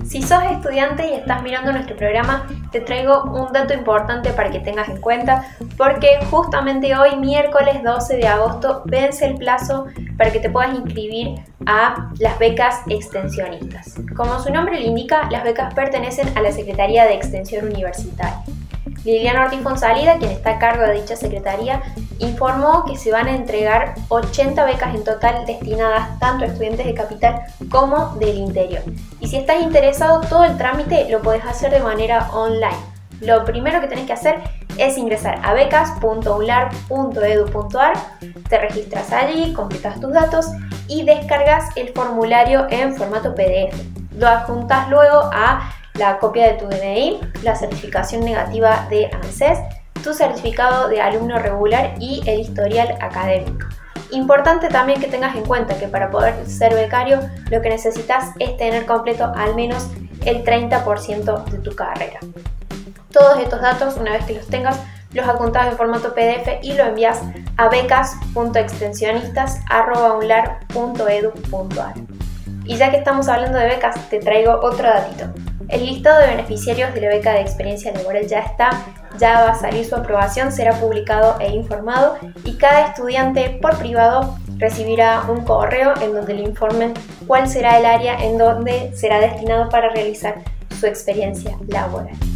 Si sos estudiante y estás mirando nuestro programa, te traigo un dato importante para que tengas en cuenta, porque justamente hoy, miércoles 12 de agosto, vence el plazo para que te puedas inscribir a las becas extensionistas. Como su nombre le indica, las becas pertenecen a la Secretaría de Extensión Universitaria. Liliana Ortiz Fonsalida, quien está a cargo de dicha secretaría, informó que se van a entregar 80 becas en total destinadas tanto a estudiantes de capital como del interior. Y si estás interesado, todo el trámite lo podés hacer de manera online. Lo primero que tenés que hacer es ingresar a becas.unlar.edu.ar, te registras allí, completas tus datos y descargas el formulario en formato PDF. Lo adjuntas luego a la copia de tu DNI, la certificación negativa de ANSES, tu certificado de alumno regular y el historial académico. Importante también que tengas en cuenta que para poder ser becario lo que necesitas es tener completo al menos el 30% de tu carrera. Todos estos datos, una vez que los tengas, los adjuntas en formato PDF y lo envías a becas.extensionistas@unlar.edu.ar. Y ya que estamos hablando de becas, te traigo otro datito. El listado de beneficiarios de la beca de experiencia laboral ya va a salir su aprobación, será publicado e informado y cada estudiante por privado recibirá un correo en donde le informen cuál será el área en donde será destinado para realizar su experiencia laboral.